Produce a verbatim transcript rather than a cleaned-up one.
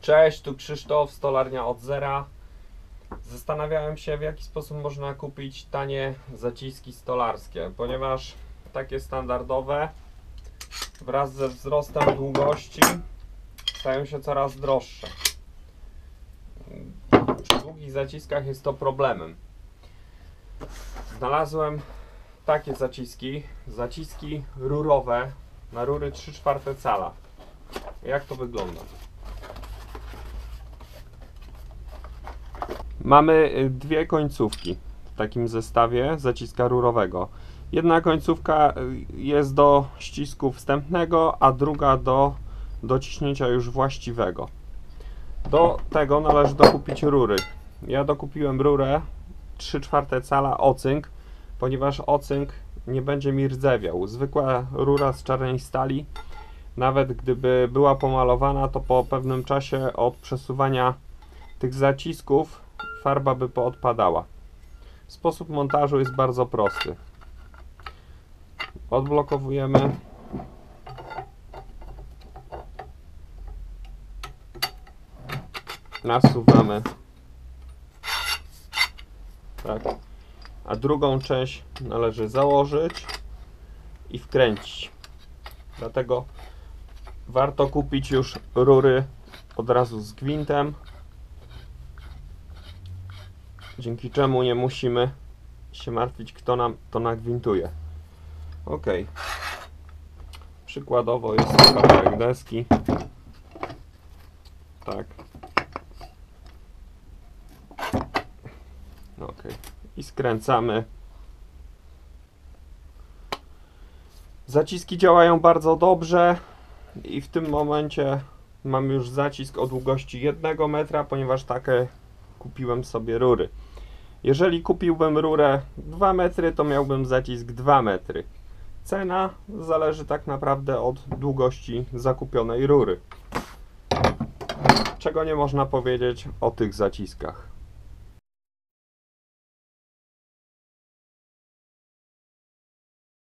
Cześć, tu Krzysztof, Stolarnia od zera. Zastanawiałem się, w jaki sposób można kupić tanie zaciski stolarskie, ponieważ takie standardowe wraz ze wzrostem długości stają się coraz droższe. Przy długich zaciskach jest to problemem. Znalazłem takie zaciski, zaciski rurowe na rury trzy czwarte cala. Jak to wygląda? Mamy dwie końcówki w takim zestawie zaciska rurowego. Jedna końcówka jest do ścisku wstępnego, a druga do dociśnięcia już właściwego. Do tego należy dokupić rury. Ja dokupiłem rurę trzy czwarte cala ocynk, ponieważ ocynk nie będzie mi rdzewiał. Zwykła rura z czarnej stali, nawet gdyby była pomalowana, to po pewnym czasie od przesuwania tych zacisków farba by poodpadała. Sposób montażu jest bardzo prosty. Odblokowujemy nasuwamy, tak, a drugą część należy założyć i wkręcić. Dlatego warto kupić już rury od razu z gwintem, dzięki czemu nie musimy się martwić, kto nam to nagwintuje. Ok. Przykładowo jest to kawałek deski. Tak. Ok. I skręcamy. Zaciski działają bardzo dobrze i w tym momencie mam już zacisk o długości jednego metra, ponieważ takie kupiłem sobie rury. Jeżeli kupiłbym rurę dwa metry, to miałbym zacisk dwa metry. Cena zależy tak naprawdę od długości zakupionej rury. Czego nie można powiedzieć o tych zaciskach.